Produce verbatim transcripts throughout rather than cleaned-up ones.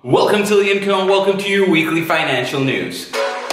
Welcome to Lianco and welcome to your weekly financial news.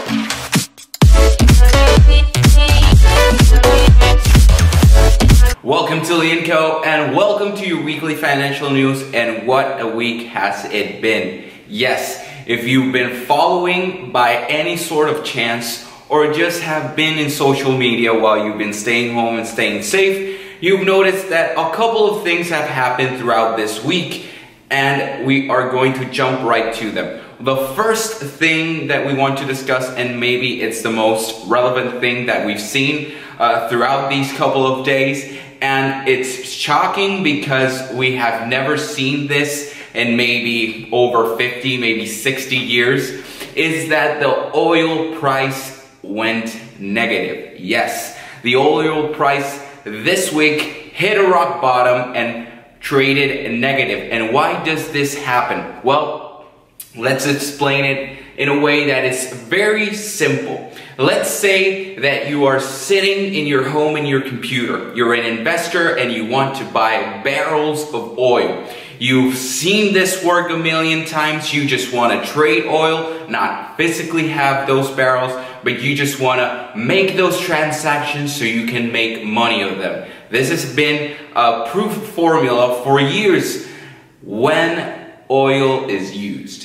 Welcome to Lianco and welcome to your weekly financial news. And what a week has it been. Yes, if you've been following by any sort of chance or just have been in social media while you've been staying home and staying safe, you've noticed that a couple of things have happened throughout this week. And we are going to jump right to them. The first thing that we want to discuss, and maybe it's the most relevant thing that we've seen uh, throughout these couple of days, and it's shocking because we have never seen this in maybe over fifty, maybe sixty years, is that the oil price went negative. Yes, the oil price this week hit a rock bottom and traded negative. And why does this happen? Well, let's explain it in a way that is very simple. Let's say that you are sitting in your home in your computer. You're an investor and you want to buy barrels of oil. You've seen this work a million times. You just want to trade oil, not physically have those barrels, but you just want to make those transactions so you can make money of them. This has been a proof formula for years when oil is used.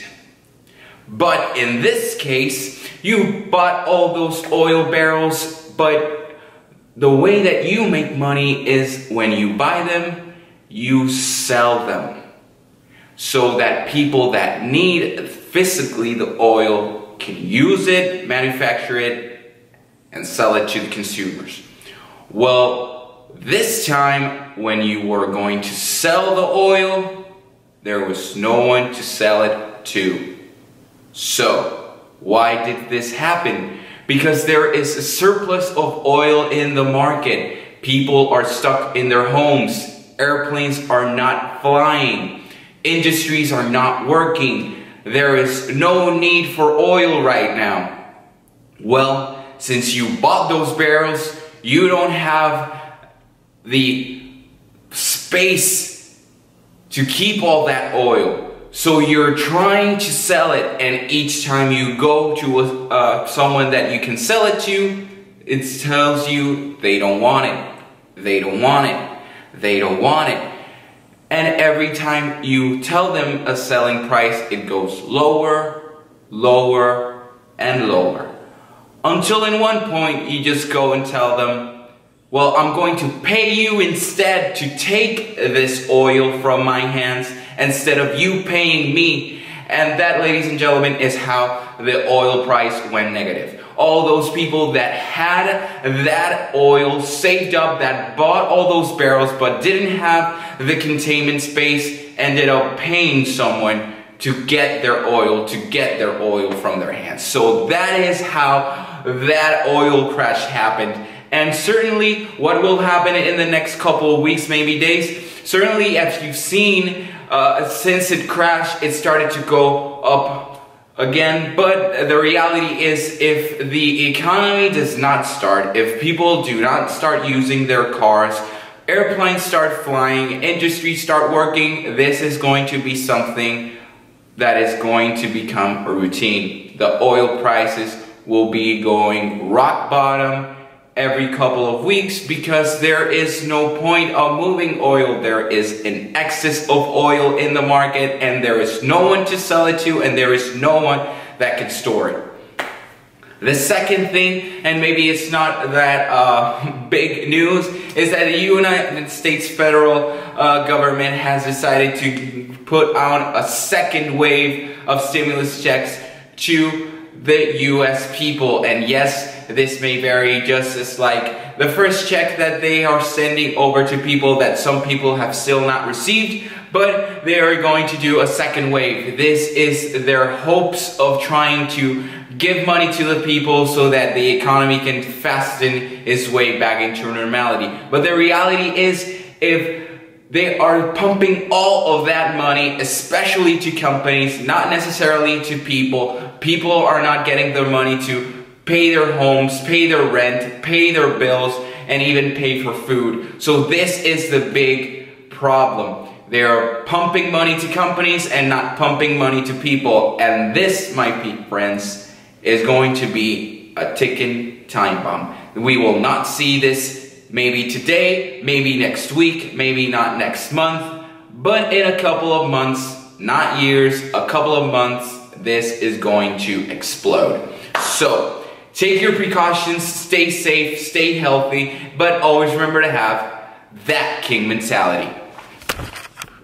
But in this case, you bought all those oil barrels, but the way that you make money is when you buy them, you sell them. So that people that need physically the oil can use it, manufacture it, and sell it to the consumers. Well, this time, when you were going to sell the oil, there was no one to sell it to. So, why did this happen? Because there is a surplus of oil in the market. People are stuck in their homes. Airplanes are not flying. Industries are not working. There is no need for oil right now. Well, since you bought those barrels, you don't have the space to keep all that oil. So you're trying to sell it, and each time you go to a, uh, someone that you can sell it to, it tells you they don't want it, they don't want it, they don't want it. And every time you tell them a selling price, it goes lower, lower, and lower. Until in one point, you just go and tell them, well, I'm going to pay you instead to take this oil from my hands instead of you paying me. And that, ladies and gentlemen, is how the oil price went negative. All those people that had that oil saved up, that bought all those barrels but didn't have the containment space, ended up paying someone to get their oil, to get their oil from their hands. So that is how that oil crash happened. And certainly what will happen in the next couple of weeks, maybe days, certainly as you've seen, uh, since it crashed, it started to go up again. But the reality is, if the economy does not start, if people do not start using their cars, airplanes start flying, industries start working, this is going to be something that is going to become a routine. The oil prices will be going rock bottom every couple of weeks because there is no point of moving oil. There is an excess of oil in the market and there is no one to sell it to and there is no one that can store it. The second thing, and maybe it's not that uh, big news, is that the United States federal uh, government has decided to put out a second wave of stimulus checks to the U S people. And yes, this may vary, just as like the first check that they are sending over to people that some people have still not received, but they are going to do a second wave. This is their hopes of trying to give money to the people so that the economy can fasten its way back into normality. But the reality is, if they are pumping all of that money, especially to companies, not necessarily to people. People are not getting their money to pay their homes, pay their rent, pay their bills, and even pay for food. So this is the big problem. They are pumping money to companies and not pumping money to people. And this, my friends, is going to be a ticking time bomb. We will not see this maybe today, maybe next week, maybe not next month, but in a couple of months, not years, a couple of months, this is going to explode. So, take your precautions, stay safe, stay healthy, but always remember to have that king mentality.